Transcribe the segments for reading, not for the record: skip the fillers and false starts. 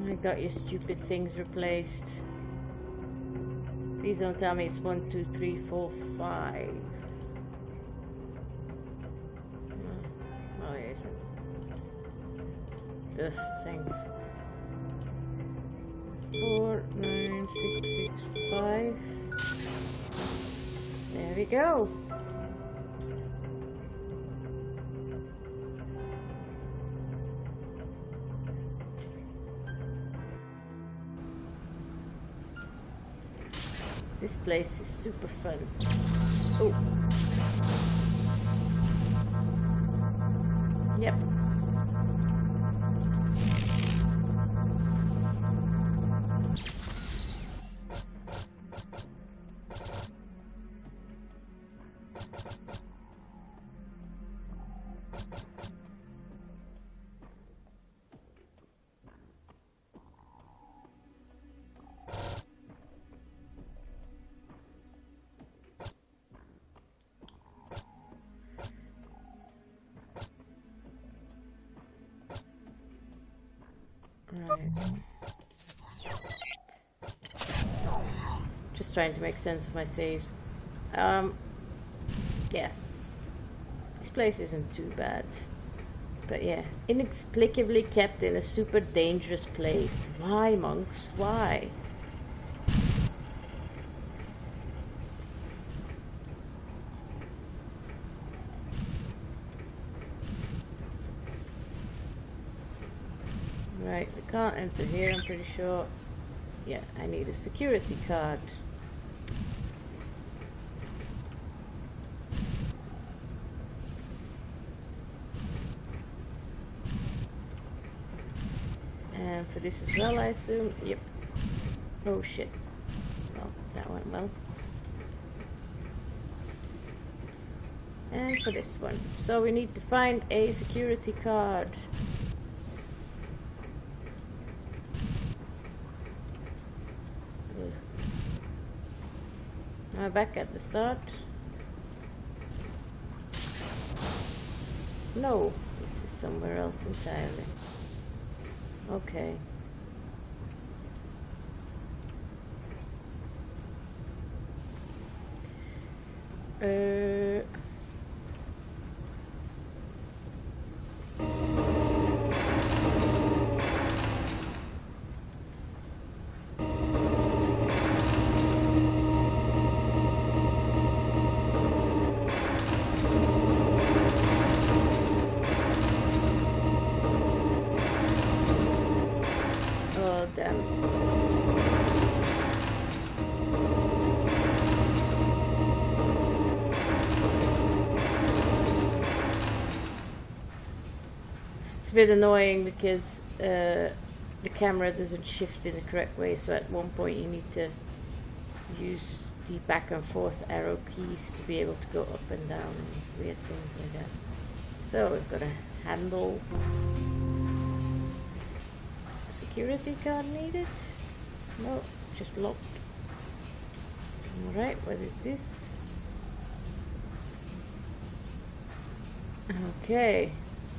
I got your stupid things replaced. Please don't tell me it's 1, 2, 3, 4, 5. Oh, it isn't. Ugh, thanks. 4, 9, 6, 6, 5. There we go. This place is super fun. Oh. Yep. Right. Just trying to make sense of my saves. Yeah. This place isn't too bad. But yeah, inexplicably kept in a super dangerous place. Why, monks? Why? Right, we can't enter here, I'm pretty sure. Yeah, I need a security card. And for this as well, I assume. Yep. Oh shit. Well, that went well. And for this one. So we need to find a security card. Back at the start. No, this is somewhere else entirely. Okay. It's a bit annoying because the camera doesn't shift in the correct way, so at one point you need to use the back and forth arrow keys to be able to go up and down and weird things like that. So we've got a handle. A security card needed? No, just locked. Alright, what is this? Okay.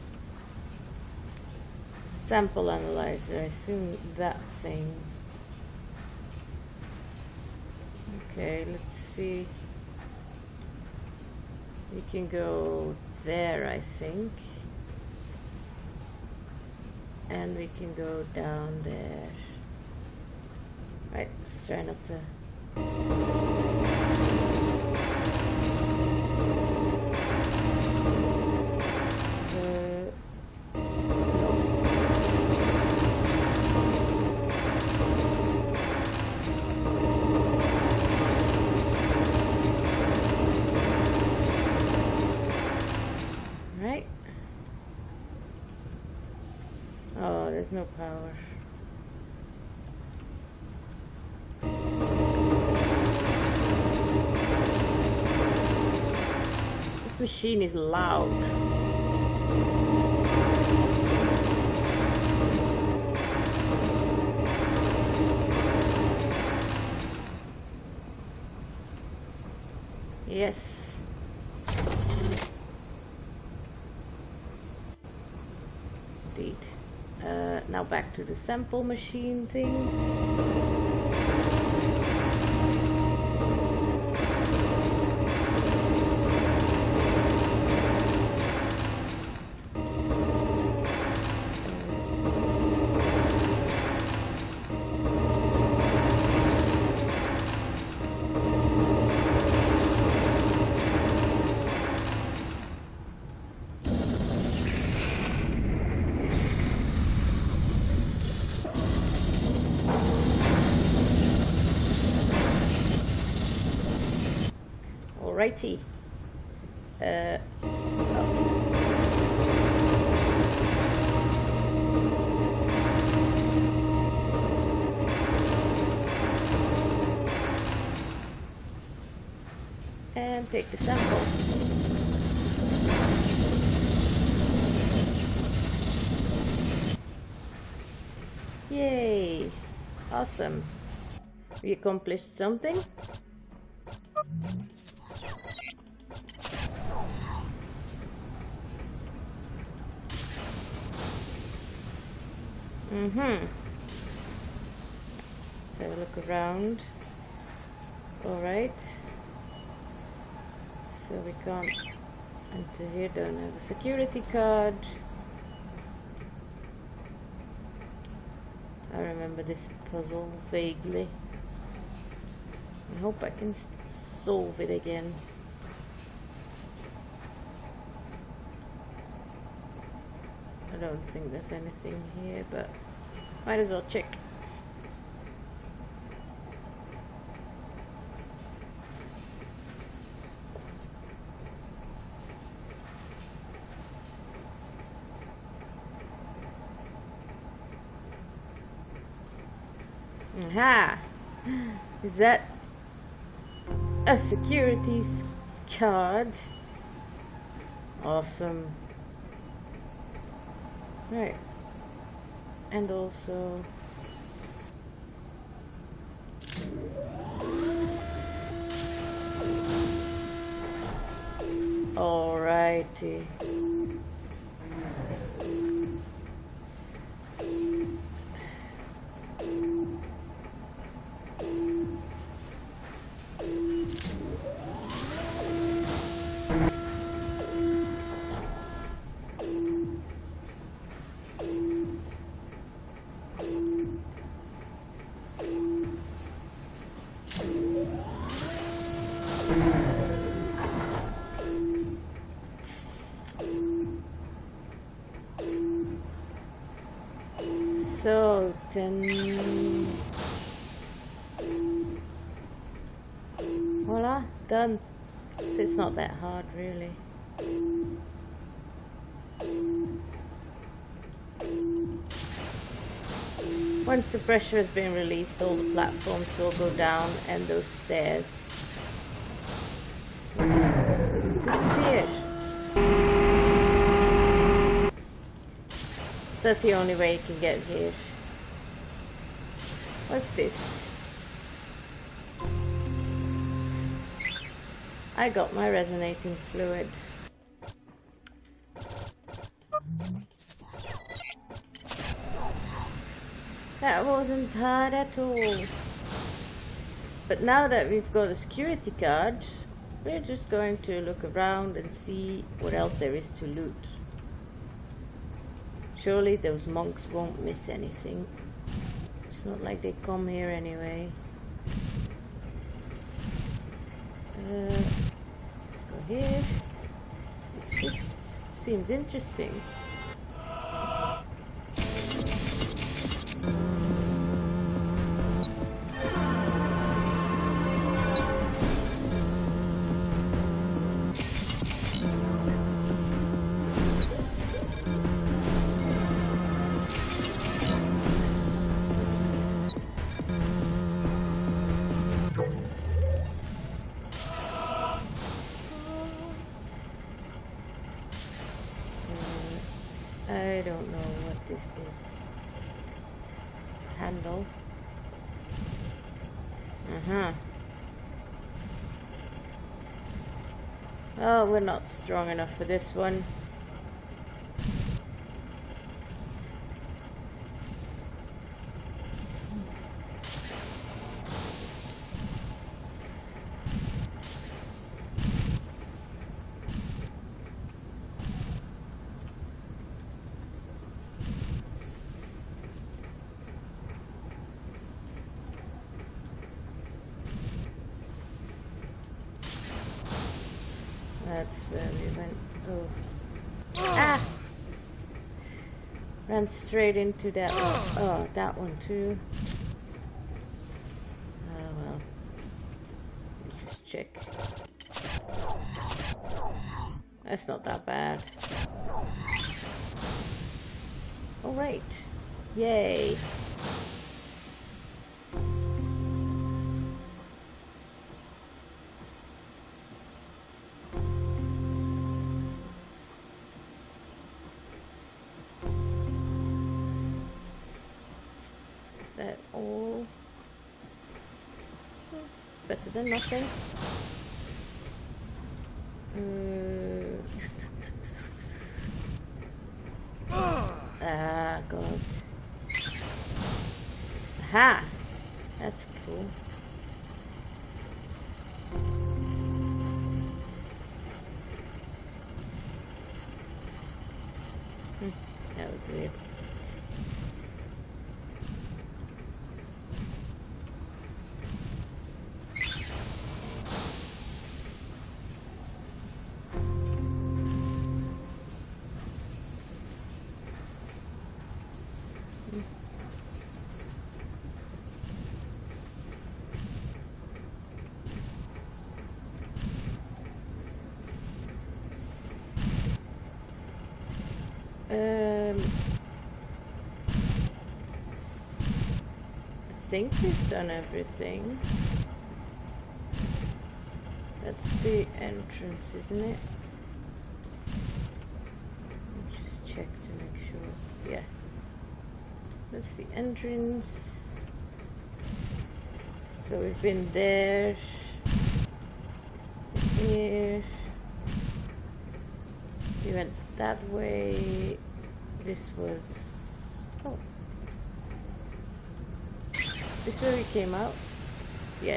Sample analyzer, I assume that thing. Okay, let's see. We can go there, I think. And we can go down there. Right, let's try not to... Right. Oh, there's no power. This machine is loud. Yes. Indeed. Now back to the sample machine thing. Alrighty. And take the sample. Yay! Awesome. We accomplished something. So look around. Alright. So we can't enter here, don't have a security card. I remember this puzzle vaguely. I hope I can solve it again. I don't think there's anything here, but might as well check. Aha! Is that a security card? Awesome. Right. And also alrighty. So then, voila, done. So it's not that hard, really. Once the pressure has been released, all the platforms will go down, and those stairs disappear. That's the only way you can get here. What's this? I got my resonating fluid. That wasn't hard at all. But now that we've got a security card, we're just going to look around and see what else there is to loot. Surely those monks won't miss anything. It's not like they come here anyway. Let's go here. This seems interesting. I don't know what this is. Handle. Oh, we're not strong enough for this one. that's where we went. Oh. Ah! Ran straight into that one. Oh, that one too. Oh well. Just check. That's not that bad. Alright. Yay. Is that all? Better than nothing. Ah, God. Aha! That's cool. That was weird. I think we've done everything. That's the entrance, isn't it? Let's just check to make sure. Yeah. That's the entrance. So we've been there, here. We went that way. This was... oh. This is where we came out? Yeah.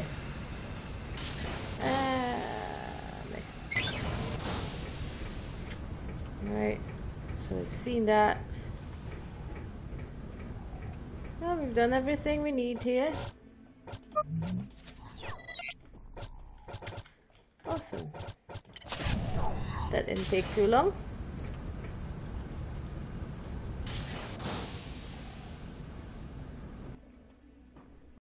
Missed. Alright. So we've seen that. Well, we've done everything we need here. Awesome. That didn't take too long.